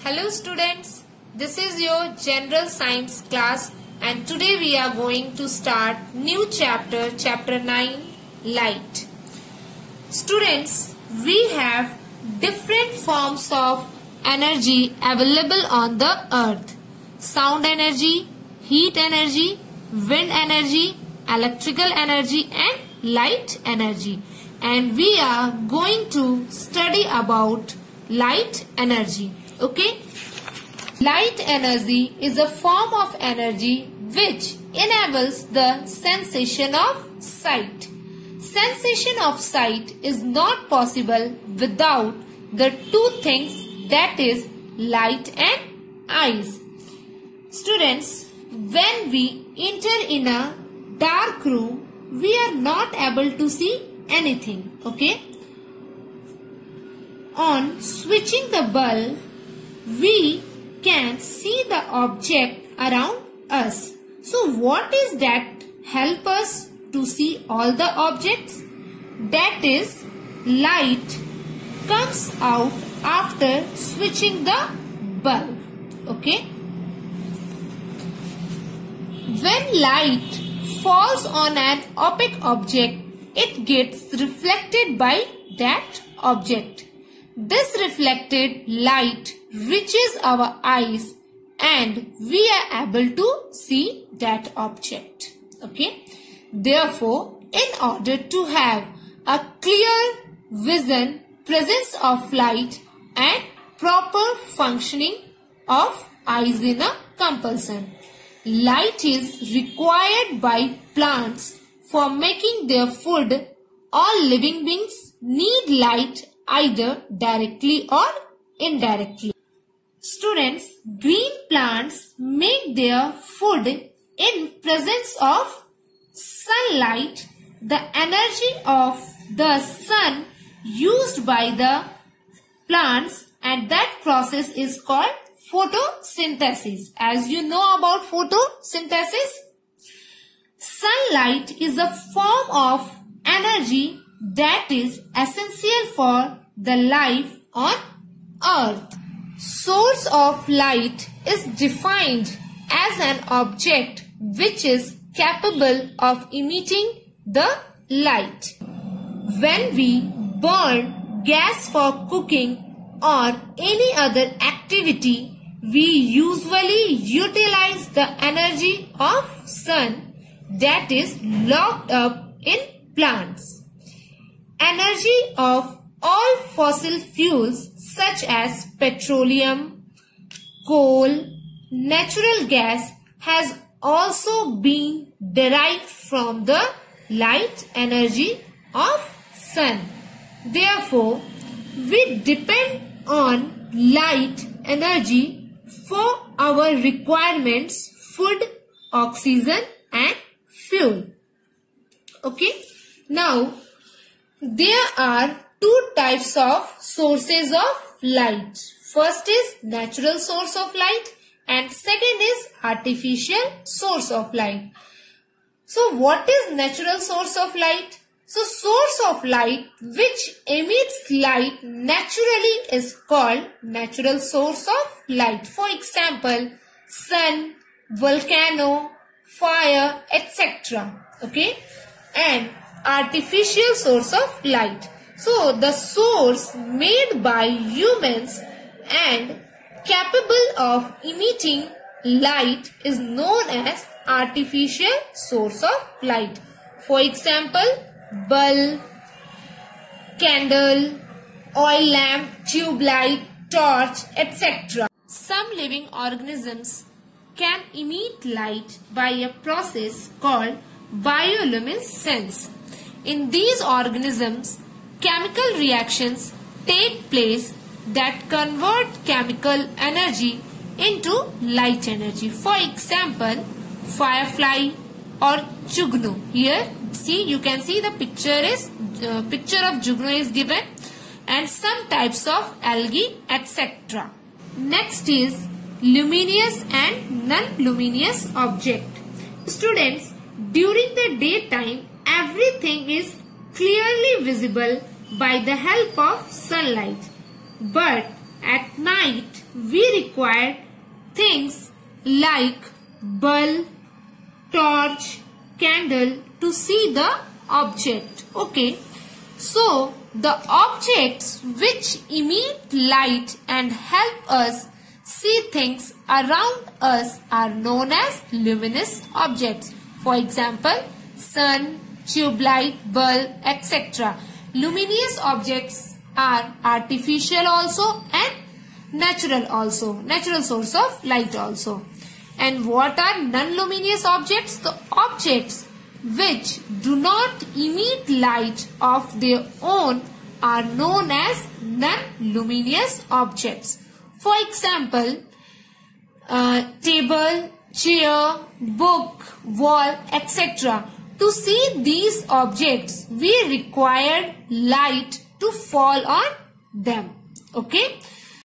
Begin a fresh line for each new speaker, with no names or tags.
Hello students, this is your general science class and today we are going to start new chapter 9, light. Students, we have different forms of energy available on the earth. Sound energy, heat energy, wind energy, electrical energy and light energy. And we are going to study about light energy. Okay? Light energy is a form of energy which enables the sensation of sight. Sensation of sight is not possible without the two things, that is light and eyes. Students, when we enter in a dark room, we are not able to see anything. Okay? On switching the bulb, we can see the object around us. So what is that help us to see all the objects? That is, light comes out after switching the bulb. Okay? When light falls on an opaque object, it gets reflected by that object. This reflected light reaches our eyes and we are able to see that object. Okay? Therefore, in order to have a clear vision, presence of light and proper functioning of eyes in a compulsion, light is required by plants for making their food. All living beings need light either directly or indirectly. Students, green plants make their food in presence of sunlight. The energy of the sun used by the plants, and that process is called photosynthesis. As you know about photosynthesis, sunlight is a form of energy that is essential for the life on earth. Source of light is defined as an object which is capable of emitting the light. When we burn gas for cooking or any other activity, we usually utilize the energy of sun that is locked up in plants. Energy of all fossil fuels such as petroleum, coal, natural gas has also been derived from the light energy of sun. Therefore, we depend on light energy for our requirements, food, oxygen and fuel. Okay? Now, there are two types of sources of light. First is natural source of light and second is artificial source of light. So what is natural source of light? So source of light which emits light naturally is called natural source of light. For example, sun, volcano, fire, etc. Okay? And artificial source of light. So the source made by humans and capable of emitting light is known as artificial source of light. For example, bulb, candle, oil lamp, tube light, torch, etc. Some living organisms can emit light by a process called bioluminescence. In these organisms, chemical reactions take place that convert chemical energy into light energy. For example, firefly or jugnu. Here, see, you can see the picture of jugnu is given, and some types of algae, etc. Next is luminous and non-luminous object. Students, during the daytime, everything is clearly visible by the help of sunlight. But at night, we require things like bulb, torch, candle to see the object. Okay. So, the objects which emit light and help us see things around us are known as luminous objects. For example, sun, tube light, bulb, etc. Luminous objects are artificial also and natural also, natural source of light also. And what are non-luminous objects? The objects which do not emit light of their own are known as non-luminous objects. For example, table, chair, book, wall, etc. To see these objects, we require light to fall on them. Okay.